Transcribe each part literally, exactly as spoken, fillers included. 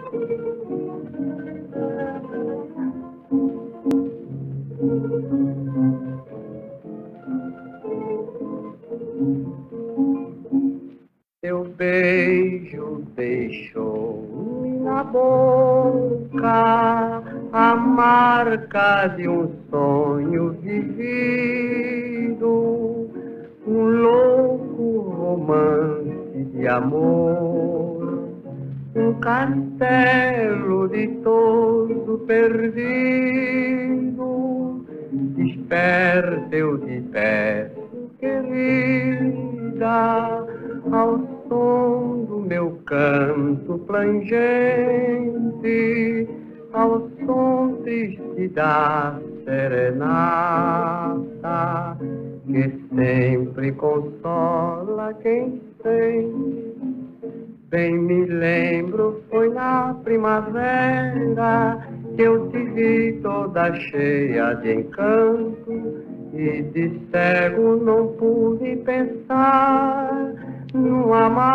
Teu beijo deixou na boca a marca de um sonho vivido, um louco romance de amor, um castelo de todo perdido. Desperta, eu te peço, querida, ao som do meu canto plangente, ao som triste da serenata, que sempre consola quem sente. Bem me lembro, foi na primavera que eu te vi toda cheia de encanto, e de cego não pude pensar num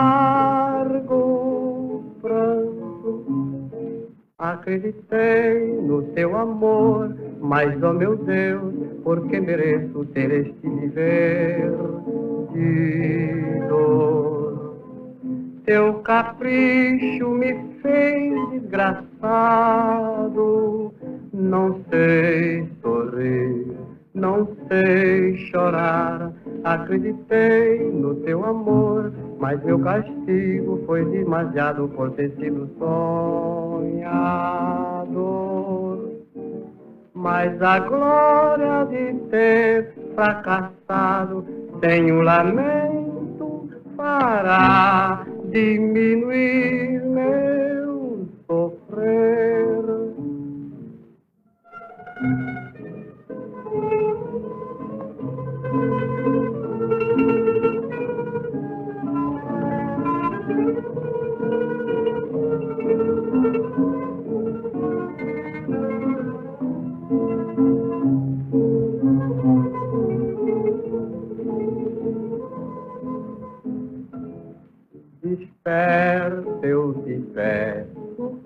amargo pranto. Acreditei no teu amor, mas, ó meu Deus, porque mereço ter este viver de dor? Teu capricho me fez desgraçado, não sei sorrir, não sei chorar. Acreditei no teu amor, mas meu castigo foi demasiado por ter sido sonhador. Mas a glória de ter fracassado sem um lamento fará diminuir meu sofrer. Desperta, eu te peço,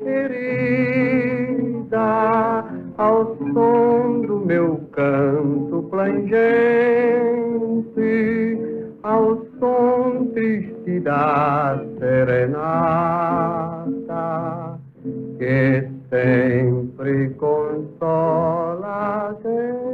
querida, ao som do meu canto plangente, ao som triste da serenata, que sempre consola quem